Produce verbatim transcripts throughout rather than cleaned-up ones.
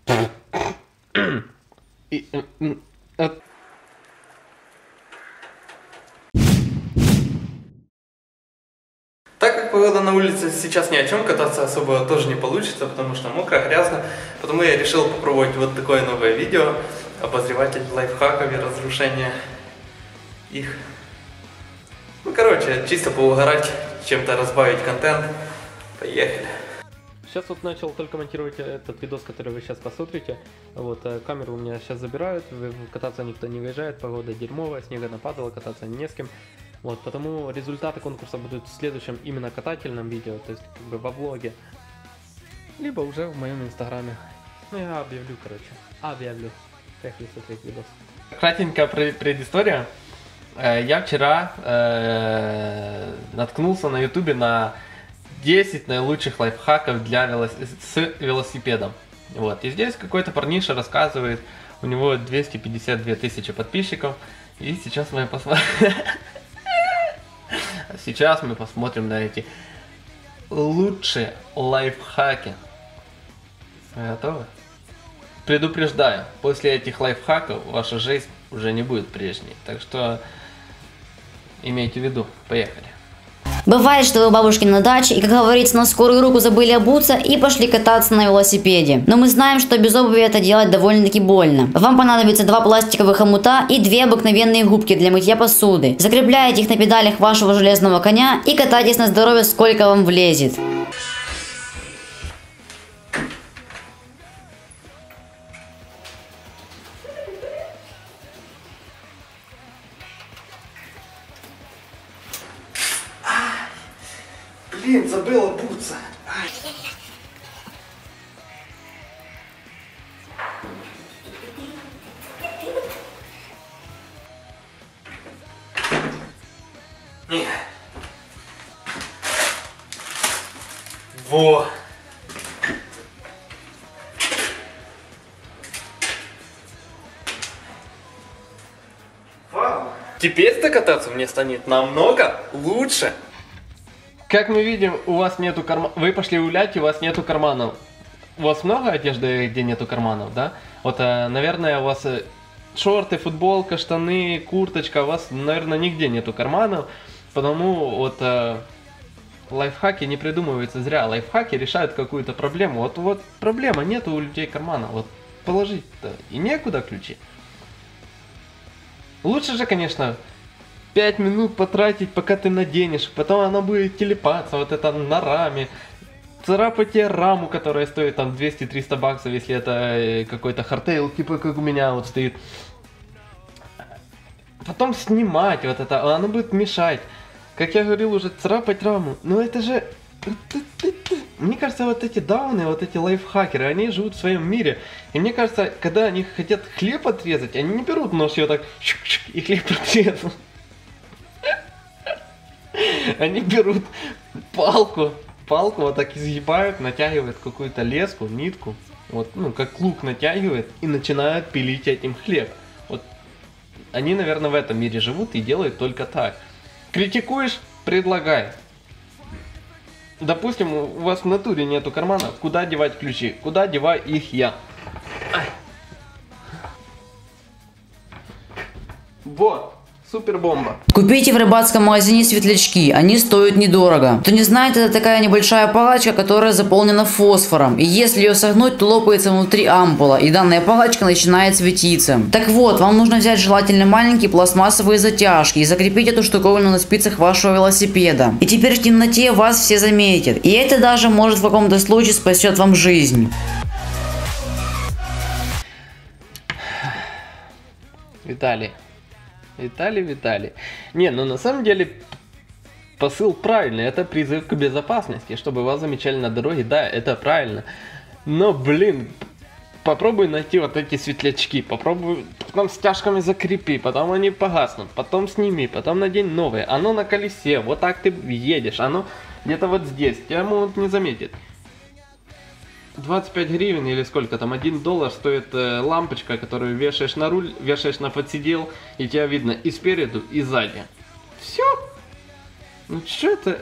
И, э, Так как погода на улице сейчас ни о чем, кататься особо тоже не получится, потому что мокро, грязно. Потому я решил попробовать вот такое новое видео. Обозреватель лайфхаков и разрушения их. Ну короче, чисто поугарать, чем-то разбавить контент. Поехали. Сейчас вот начал только монтировать этот видос, который вы сейчас посмотрите. Вот, камеру у меня сейчас забирают, кататься никто не выезжает, погода дерьмовая, снега нападало, кататься не с кем. Вот, потому результаты конкурса будут в следующем именно катательном видео, то есть как бы во влоге. Либо уже в моем инстаграме. Ну я объявлю, короче, объявлю, как смотреть видос. Кратенькая предыстория. Я вчера э, наткнулся на ютубе на десять наилучших лайфхаков для велос... с велосипедом. Вот. И здесь какой-то парниша рассказывает, у него двести пятьдесят две тысячи подписчиков. И сейчас мы посмотрим. Сейчас мы посмотрим на эти лучшие лайфхаки. Вы готовы? Предупреждаю, после этих лайфхаков ваша жизнь уже не будет прежней. Так что имейте в виду. Поехали. Бывает, что вы у бабушки на даче и, как говорится, на скорую руку забыли обуться и пошли кататься на велосипеде. Но мы знаем, что без обуви это делать довольно-таки больно. Вам понадобится два пластиковых хомута и две обыкновенные губки для мытья посуды. Закрепляете их на педалях вашего железного коня и катайтесь на здоровье, сколько вам влезет. Блин, забыл обуться. Ай. Во. Вау. Теперь-то кататься мне станет намного лучше. Как мы видим, у вас нету карманов. Вы пошли гулять, и у вас нету карманов. У вас много одежды, где нету карманов, да? Вот, наверное, у вас шорты, футболка, штаны, курточка, у вас, наверное, нигде нету карманов. Потому вот лайфхаки не придумываются зря. Лайфхаки решают какую-то проблему. Вот, вот проблема, нету у людей кармана. Вот положить-то и некуда ключи. Лучше же, конечно, пять минут потратить, пока ты наденешь, потом она будет телепаться, вот это на раме, царапать тебе раму, которая стоит там двести-триста баксов, если это какой-то хардтейл, типа как у меня вот стоит. Потом снимать вот это, она будет мешать. Как я говорил уже, царапать раму, но это же... Мне кажется, вот эти дауны, вот эти лайфхакеры, они живут в своем мире. И мне кажется, когда они хотят хлеб отрезать, они не берут нож и вот так и хлеб отрезают. Они берут палку, палку вот так изгибают, натягивают какую-то леску, нитку, вот, ну, как лук натягивают и начинают пилить этим хлеб. Вот они, наверное, в этом мире живут и делают только так. Критикуешь, предлагай. Допустим, у вас в натуре нету карманов, куда девать ключи? Куда деваю их я? Ай. Вот. Супер бомба. Купите в рыбацком магазине светлячки, они стоят недорого. Кто не знает, это такая небольшая палочка, которая заполнена фосфором. И если ее согнуть, то лопается внутри ампула, и данная палочка начинает светиться. Так вот, вам нужно взять желательно маленькие пластмассовые затяжки и закрепить эту штуковину на спицах вашего велосипеда. И теперь в темноте вас все заметят. И это даже может в каком-то случае спасет вам жизнь. Виталий. Виталий, Виталий. Не, ну на самом деле посыл правильный. Это призыв к безопасности, чтобы вас замечали на дороге. Да, это правильно. Но, блин, попробуй найти вот эти светлячки. Попробуй потом стяжками закрепи. Потом они погаснут. Потом сними. Потом надень новые. Оно на колесе. Вот так ты едешь. Оно где-то вот здесь. Тебя могут не заметить. двадцать пять гривен или сколько там, один доллар стоит э, лампочка, которую вешаешь на руль, вешаешь на подсидел, и тебя видно и спереду, и сзади. Все. Ну что это?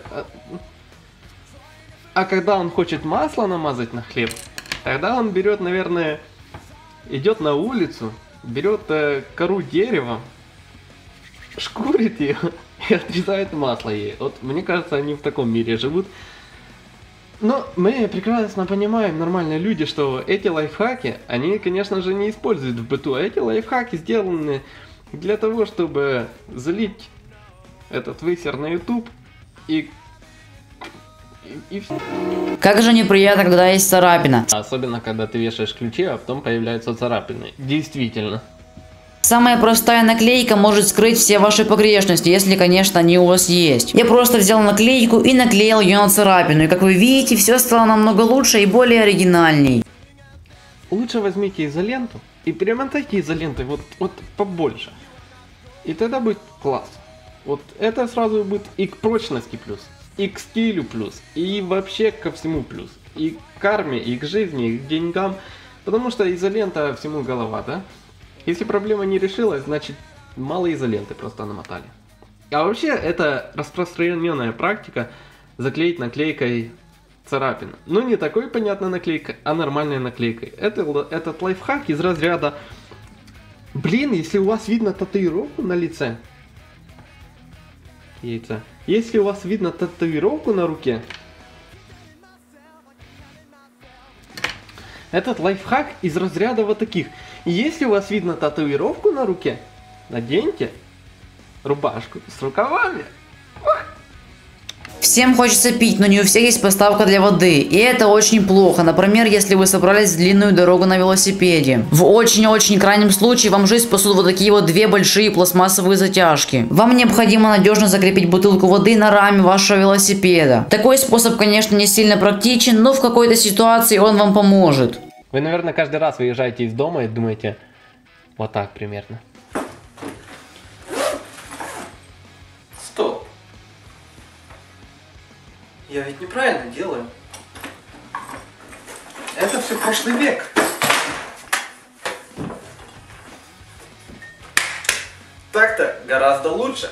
А когда он хочет масло намазать на хлеб, тогда он берет, наверное, идет на улицу, берет э, кору дерева, шкурит ее и отрезает масло ей. Вот мне кажется, они в таком мире живут. Но мы прекрасно понимаем, нормальные люди, что эти лайфхаки, они, конечно же, не используют в быту. А эти лайфхаки сделаны для того, чтобы залить этот высер на YouTube и... и, и все. Как же неприятно, когда есть царапина. Особенно, когда ты вешаешь ключи, а потом появляются царапины. Действительно. Самая простая наклейка может скрыть все ваши погрешности, если, конечно, они у вас есть. Я просто взял наклейку и наклеил ее на царапину, и как вы видите, все стало намного лучше и более оригинальней. Лучше возьмите изоленту и перемотайте изолентой вот, вот побольше. И тогда будет класс. Вот это сразу будет и к прочности плюс, и к стилю плюс, и вообще ко всему плюс. И к карме, и к жизни, и к деньгам. Потому что изолента всему голова, да? Если проблема не решилась, значит мало изоленты просто намотали. А вообще это распространенная практика заклеить наклейкой царапину. Ну не такой понятной наклейкой, а нормальной наклейкой. Это, этот лайфхак из разряда: блин, если у вас видно татуировку на лице, яйца, если у вас видно татуировку на руке, этот лайфхак из разряда вот таких. Если у вас видно татуировку на руке, наденьте рубашку с рукавами. Всем хочется пить, но не у всех есть поставка для воды. И это очень плохо. Например, если вы собрались в длинную дорогу на велосипеде. В очень-очень крайнем случае вам жизнь спасут вот такие вот две большие пластмассовые затяжки. Вам необходимо надежно закрепить бутылку воды на раме вашего велосипеда. Такой способ, конечно, не сильно практичен, но в какой-то ситуации он вам поможет. Вы, наверное, каждый раз выезжаете из дома и думаете вот так примерно. Стоп. Я ведь неправильно делаю. Это все прошлый век. Так-то гораздо лучше.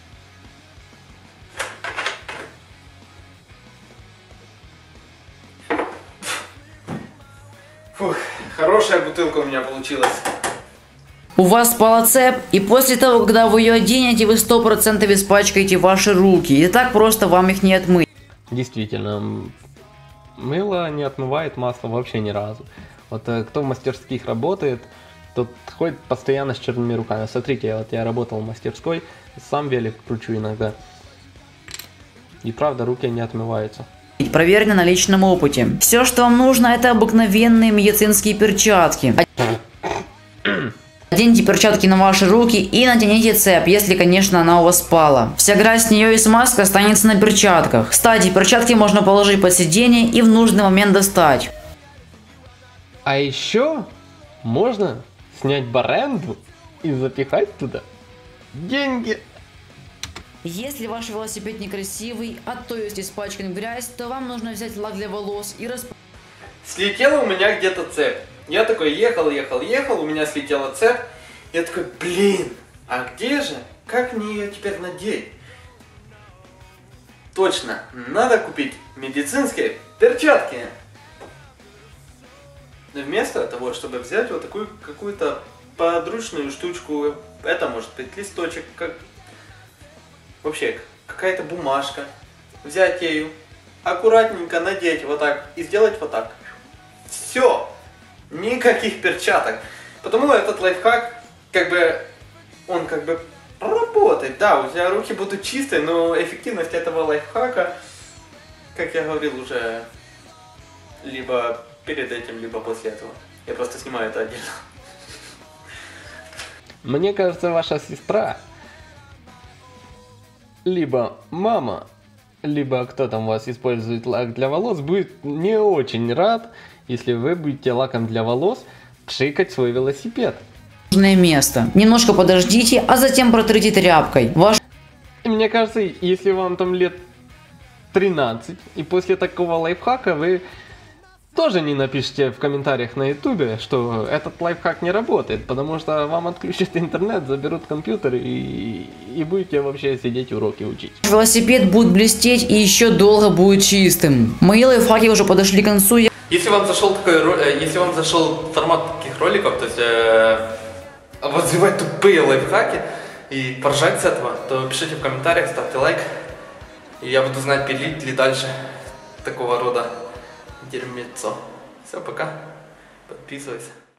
Фух, хорошая бутылка у меня получилась. У вас спала цепь, и после того, когда вы ее оденете, вы сто процентов испачкаете ваши руки. И так просто вам их не отмыть. Действительно, мыло не отмывает масло вообще ни разу. Вот кто в мастерских работает, тот ходит постоянно с черными руками. Смотрите, вот я работал в мастерской, сам велик кручу иногда. И правда, руки не отмываются. Проверено на личном опыте. Все, что вам нужно, это обыкновенные медицинские перчатки. Оденьте перчатки на ваши руки и натяните цепь, если, конечно, она у вас спала. Вся грязь с нее и смазка останется на перчатках. Кстати, перчатки можно положить под сиденье и в нужный момент достать. А еще можно снять баренду и запихать туда деньги. Если ваш велосипед некрасивый, а то есть испачкан в грязь, то вам нужно взять лак для волос и расп... Слетела у меня где-то цепь. Я такой ехал, ехал, ехал, у меня слетела цепь. Я такой, блин, а где же? Как мне ее теперь надеть? Точно, надо купить медицинские перчатки. Вместо того, чтобы взять вот такую какую-то подручную штучку, это может быть листочек, как... вообще какая-то бумажка. Взять ею, аккуратненько надеть вот так и сделать вот так. Все. Никаких перчаток. Потому этот лайфхак, как бы, он как бы работает. Да, у тебя руки будут чистые, но эффективность этого лайфхака, как я говорил уже, либо перед этим, либо после этого. Я просто снимаю это отдельно. Мне кажется, ваша сестра, либо мама, либо кто там у вас использует лак для волос, будет не очень рад, если вы будете лаком для волос пшикать свой велосипед. Нужное место. Немножко подождите, а затем протрите тряпкой. Ваш... И мне кажется, если вам там лет тринадцать, и после такого лайфхака вы тоже не напишите в комментариях на ютубе, что этот лайфхак не работает, потому что вам отключат интернет, заберут компьютер и, и будете вообще сидеть уроки учить. Велосипед будет блестеть и еще долго будет чистым. Мои лайфхаки уже подошли к концу. Если вам зашел такой, если вам зашел формат таких роликов, то есть э, обозревать тупые лайфхаки и поржать с этого, то пишите в комментариях, ставьте лайк, и я буду знать, пилить ли дальше такого рода дерьмецо. Все, пока, подписывайся.